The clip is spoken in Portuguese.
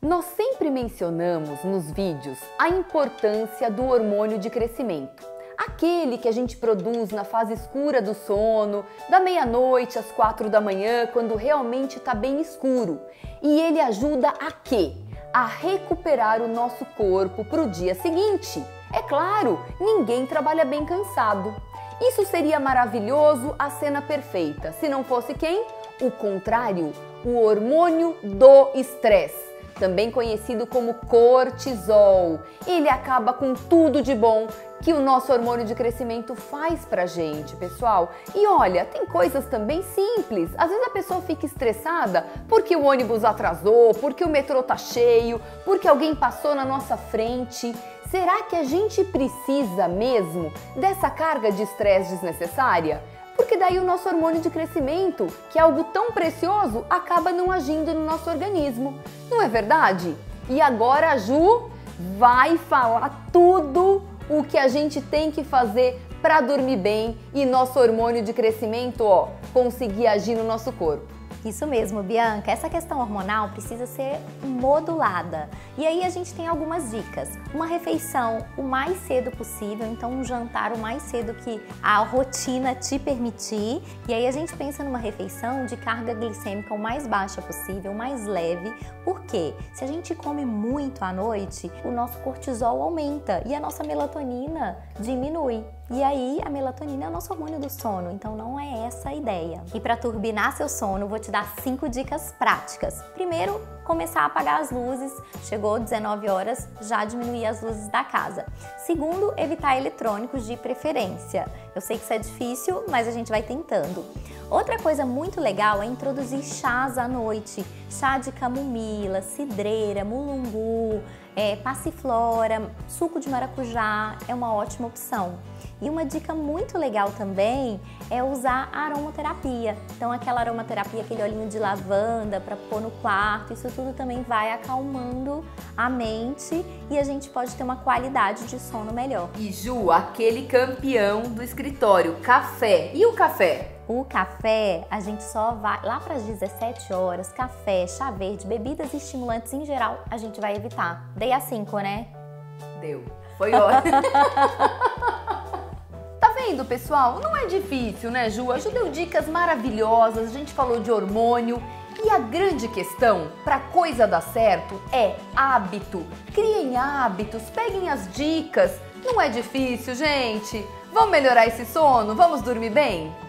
Nós sempre mencionamos nos vídeos a importância do hormônio de crescimento. Aquele que a gente produz na fase escura do sono, da meia-noite às 4 da manhã, quando realmente está bem escuro. E ele ajuda a quê? A recuperar o nosso corpo para o dia seguinte. É claro, ninguém trabalha bem cansado. Isso seria maravilhoso, a cena perfeita. Se não fosse quem? O contrário, o hormônio do estresse, também conhecido como cortisol. Ele acaba com tudo de bom que o nosso hormônio de crescimento faz pra gente, pessoal. E olha, tem coisas também simples. Às vezes a pessoa fica estressada porque o ônibus atrasou, porque o metrô tá cheio, porque alguém passou na nossa frente. Será que a gente precisa mesmo dessa carga de estresse desnecessária? Porque daí o nosso hormônio de crescimento, que é algo tão precioso, acaba não agindo no nosso organismo. Não é verdade? E agora a Ju vai falar tudo o que a gente tem que fazer para dormir bem e nosso hormônio de crescimento, conseguir agir no nosso corpo. Isso mesmo, Bianca. Essa questão hormonal precisa ser modulada. E aí a gente tem algumas dicas. Uma refeição o mais cedo possível, então um jantar o mais cedo que a rotina te permitir. E aí a gente pensa numa refeição de carga glicêmica o mais baixa possível, o mais leve. Por quê? Se a gente come muito à noite, o nosso cortisol aumenta e a nossa melatonina diminui. E aí a melatonina é o nosso hormônio do sono, então não é essa a ideia. E para turbinar seu sono, vou te dar 5 dicas práticas. Primeiro, começar a apagar as luzes. Chegou 19 horas, já diminuir as luzes da casa. Segundo, evitar eletrônicos de preferência. Eu sei que isso é difícil, mas a gente vai tentando. Outra coisa muito legal é introduzir chás à noite. Chá de camomila, cidreira, mulungu, passiflora, suco de maracujá é uma ótima opção. E uma dica muito legal também é usar aromaterapia. Então aquela aromaterapia, aquele olhinho de lavanda para pôr no quarto, isso tudo também vai acalmando a mente e a gente pode ter uma qualidade de sono melhor. E Ju, aquele campeão do escritório, café. E o café? O café, a gente só vai lá para as 17 horas, café, chá verde, bebidas estimulantes em geral, a gente vai evitar. Dei a 5, né? Deu. Foi ótimo. Tá vendo, pessoal? Não é difícil, né, Ju? A Ju deu dicas maravilhosas, a gente falou de hormônio. E a grande questão para coisa dar certo é hábito. Criem hábitos, peguem as dicas. Não é difícil, gente. Vamos melhorar esse sono? Vamos dormir bem?